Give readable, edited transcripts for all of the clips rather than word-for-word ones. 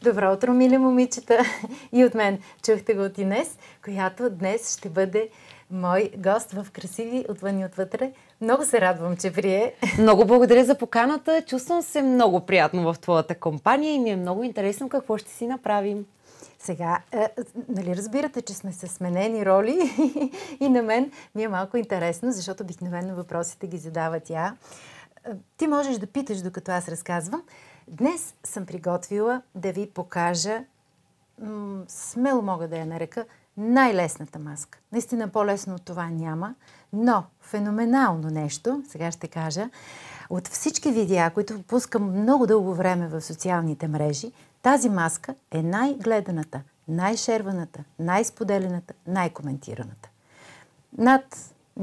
Добро утро, мили момичета! И от мен чухте го от Инес, която днес ще бъде мой гост в Красиви отвън и отвътре. Много се радвам, че прие. Много благодаря за поканата. Чувствам се много приятно в твоята компания и ми е много интересно какво ще си направим. Сега, нали разбирате, че сме се сменени роли и на мен ми е малко интересно, защото обикновено въпросите ги задава тя. Ти можеш да питаш, докато аз разказвам. Днес съм приготвила да ви покажа, смело мога да я нарека, най-лесната маска. Наистина по-лесно от това няма, но феноменално нещо, сега ще кажа, от всички видеа, които пускам много дълго време в социалните мрежи, тази маска е най-гледаната, най-шерваната, най-споделената, най-коментираната. Над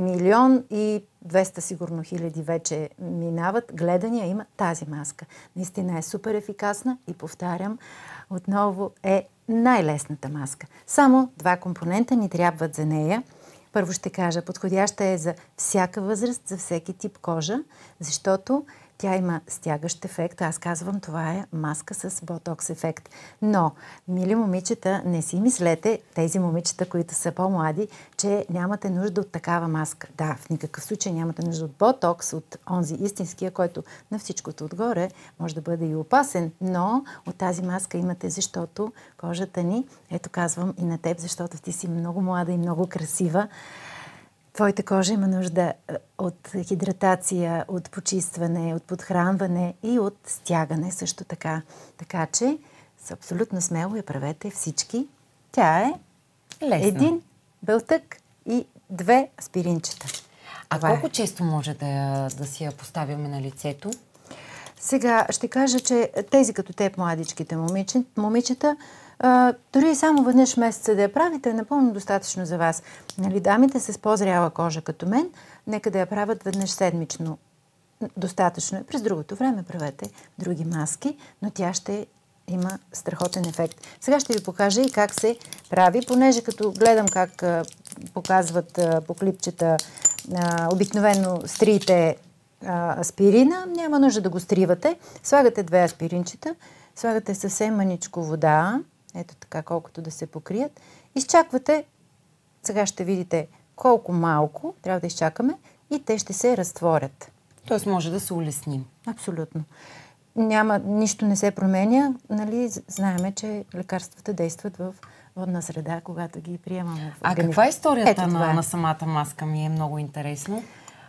1,2 сигурно хиляди вече минават гледания, има тази маска. Наистина е супер ефикасна и повтарям, отново е най-лесната маска. Само 2 компонента ни трябват за нея. Първо ще кажа, подходяща е за всяка възраст, за всеки тип кожа, защото тя има стягащ ефект. Аз казвам, това е маска с ботокс ефект. Но, мили момичета, не си мислете, тези момичета, които са по-млади, че нямате нужда от такава маска. Да, в никакъв случай нямате нужда от ботокс, от онзи истинския, който на всичкото отгоре може да бъде и опасен. Но от тази маска имате, защото кожата ни, ето казвам и на теб, защото ти си много млада и много красива, твоята кожа има нужда от хидратация, от почистване, от подхранване и от стягане също така. Така че, абсолютно смело я правете всички. Тя е лесно. 1 белтък и 2 аспиринчета. А колко често може да си я поставяме на лицето? Сега ще кажа, че тези като теб, младичките момичета, дори само веднъж в месеца да я правите, е напълно достатъчно за вас. Нали, дамите с по-зряла кожа като мен, нека да я правят веднъж седмично. Достатъчно е. През другото време правете други маски, но тя ще има страхотен ефект. Сега ще ви покажа и как се прави, понеже като гледам как показват по клипчета обикновено стриите аспирина, няма нужда да го стривате. Слагате 2 аспиринчета, слагате съвсем мъничко вода, ето така, колкото да се покрият. Изчаквате, сега ще видите колко малко трябва да изчакаме и те ще се разтворят. Тоест може да се улесним. Абсолютно. Нищо не се променя, нали, знаеме, че лекарствата действат в водна среда, когато ги приемаме в организма. А каква е историята на самата маска? Ми е много интересно.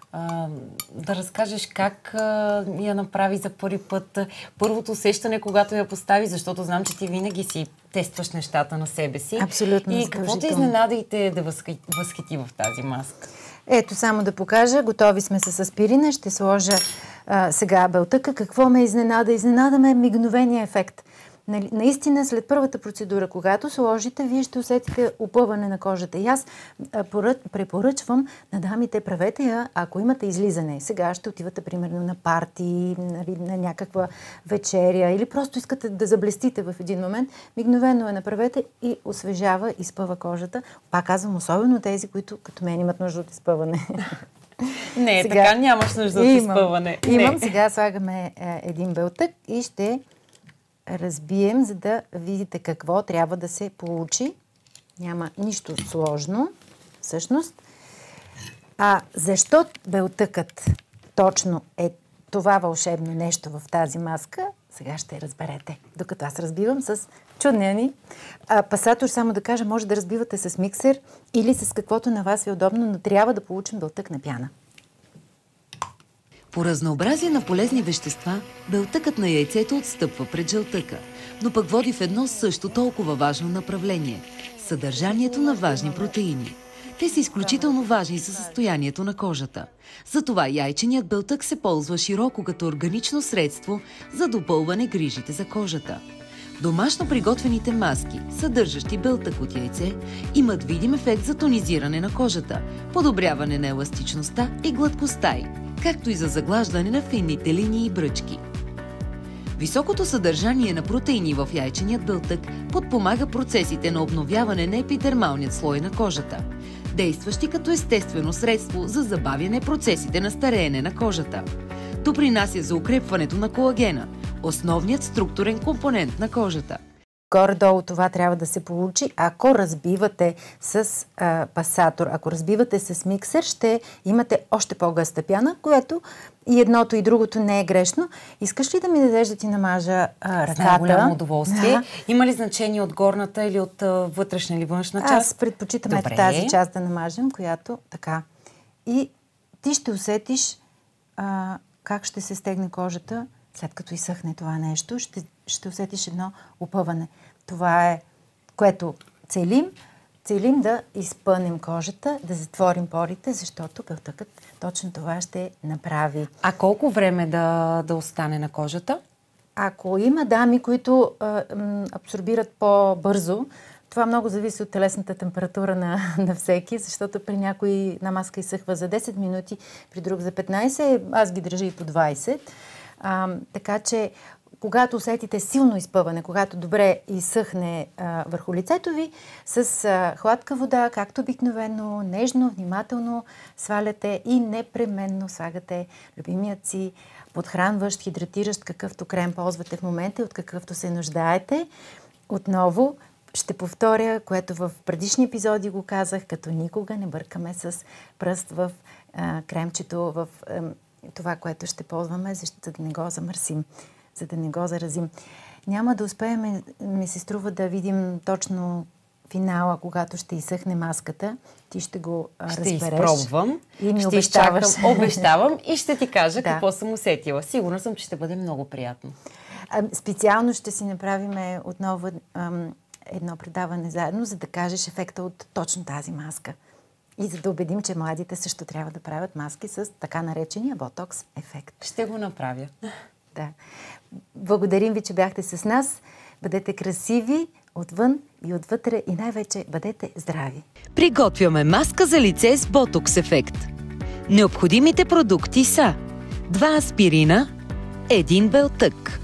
Да разкажеш как я направи за първи път, първото усещане, когато я постави, защото знам, че ти винаги си тестваш нещата на себе си. Абсолютно. И какво те изненада и те да възхити в тази маска? Ето, само да покажа. Готови сме с аспирина. Ще сложа сега белтъка. Какво ме изненада? Изненада ме мигновения ефект. Наистина, след първата процедура, когато сложите, вие ще усетите опъване на кожата. И аз препоръчвам на дамите, правете я, ако имате излизане. Сега ще отивате, примерно, на парти, на някаква вечеря или просто искате да заблестите в един момент. Мигновено я направете и освежава, изпъва кожата. Пак казвам, особено тези, които като мен имат нужда от изпъване. Не, сега, така нямаш нужда от изпъване. Имам. Сега слагаме един белтък и ще разбием, за да видите какво трябва да се получи. Няма нищо сложно, всъщност. А защо белтъкът точно е това вълшебно нещо в тази маска, сега ще разберете. Докато аз разбивам с чудния ни пасатор, само да кажа, може да разбивате с миксер или с каквото на вас ви е удобно, но трябва да получим белтък на пяна. По разнообразие на полезни вещества, белтъкът на яйцето отстъпва пред жълтъка, но пък води в едно също толкова важно направление – съдържанието на важни протеини. Те са изключително важни за състоянието на кожата. Затова яйченият белтък се ползва широко като органично средство за допълване грижите за кожата. Домашно приготвените маски, съдържащи белтък от яйце, имат видим ефект за тонизиране на кожата, подобряване на еластичността и гладкостта й, както и за заглаждане на финните линии и бръчки. Високото съдържание на протеини в яйченият белтък подпомага процесите на обновяване на епидермалният слой на кожата, действащи като естествено средство за забавяне процесите на стареене на кожата. Допринася за укрепването на колагена, основният структурен компонент на кожата. Горе-долу това трябва да се получи. Ако разбивате с пасатор, ако разбивате с миксер, ще имате още по-гъста пяна, което и едното и другото не е грешно. Искаш ли да ми дадеш да ти намажа ръката? С голямо удоволствие. Има ли значение от горната или от вътрешна или външна част? Аз предпочитам тази част да намажем, която така. И ти ще усетиш как ще се стегне кожата, след като изсъхне това нещо. Ще усетиш едно опъване. Това е, което целим. Целим да изпънем кожата, да затворим порите, защото белтъкът точно това ще направи. А колко време да остане на кожата? Ако има дами, които абсорбират по-бързо, това много зависи от телесната температура на всеки, защото при някой една маска изсъхва за 10 минути, при друг за 15, аз ги държа и по 20. Така че, когато усетите силно изпъване, когато добре изсъхне върху лицето ви, с хладка вода, както обикновено, нежно, внимателно сваляте и непременно слагате любимият си подхранващ, хидратиращ, какъвто крем ползвате в момента и от какъвто се нуждаете. Отново ще повторя, което в предишни епизоди го казах, като никога не бъркаме с пръст в кремчето, в това, което ще ползваме, за да не го замърсим, за да не го заразим. Няма да успеем, ми се струва, да видим точно финала, когато ще изсъхне маската. Ти ще го разбереш. Ще изпробвам. И ми ще обещаваш. Обещавам и ще ти кажа какво съм усетила. Сигурна съм, че ще бъде много приятно. Специално ще си направим отново едно предаване заедно, за да кажеш ефекта от точно тази маска. И за да убедим, че младите също трябва да правят маски с така наречения ботокс ефект. Ще го направя. Да. Благодарим ви, че бяхте с нас. Бъдете красиви отвън и отвътре и най-вече бъдете здрави. Приготвяме маска за лице с ботокс ефект. Необходимите продукти са 2 аспирина, 1 белтък.